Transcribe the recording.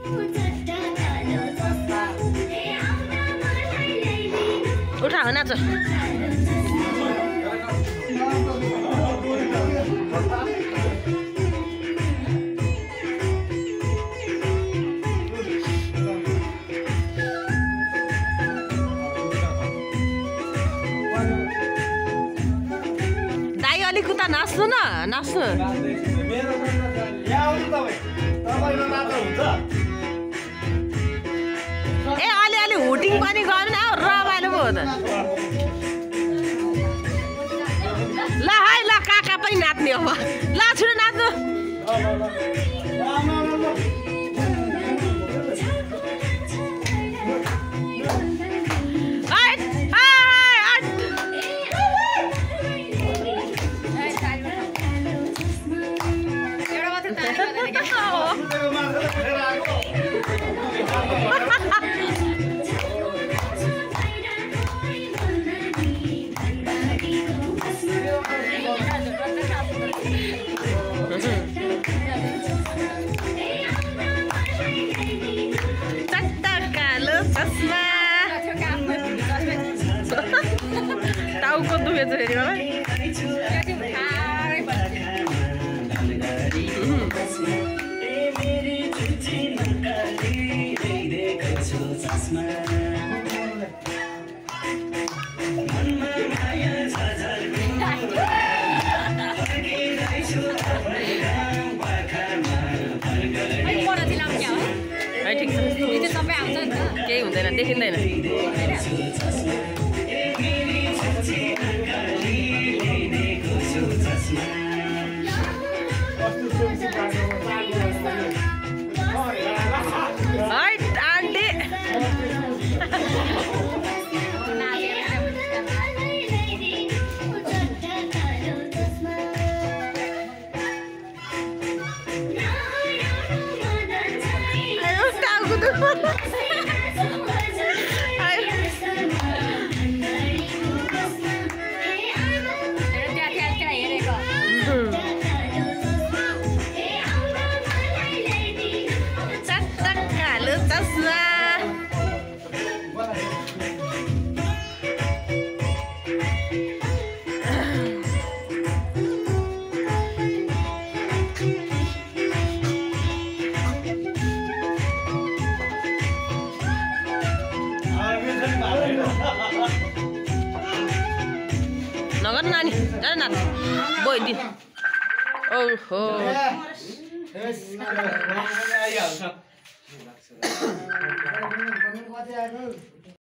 उठा हो नाच दाइ अलिक उता नाच्नु न नाच्नु ए अलि हुटिङ पनि गर्नु न रमाइलो पो हो त ल है ल काका पनि नाच्ने अब ल छिटो नाच्नु टाउको दुखेछ फेरि मलाई ठिक छ केही हुँदैन देखिँदैन नगर नानी जान नानी बोइदिन ओहो